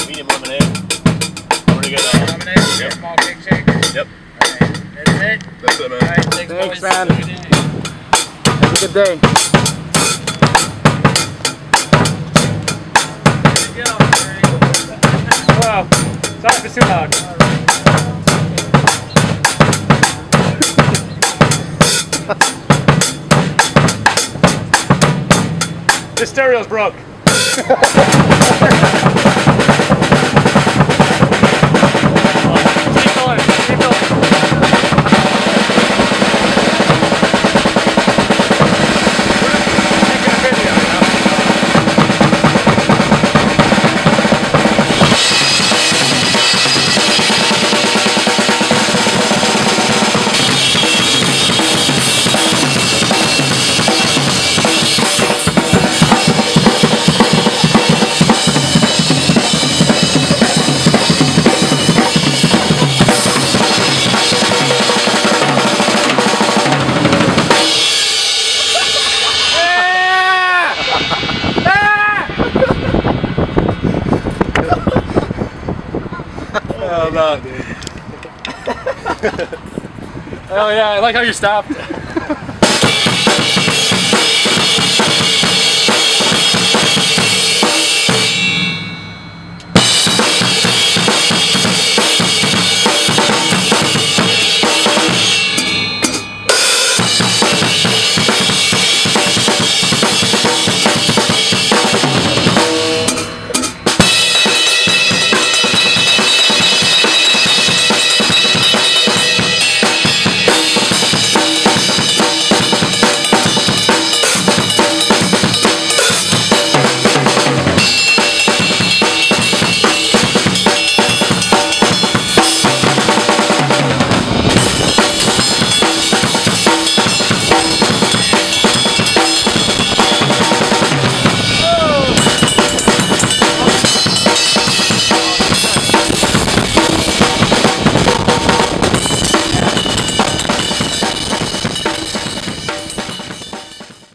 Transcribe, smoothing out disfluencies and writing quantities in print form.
medium lemonade. I'm gonna get a lemonade, yep. Small cake shakers. Yep. Alright, that's it? That's it, man. Alright, thanks man. Have a good day. There you go. Wow. Sorry if it's too loud. This stereo's broke. Keep going, keep going. Oh yeah, I like how you stopped.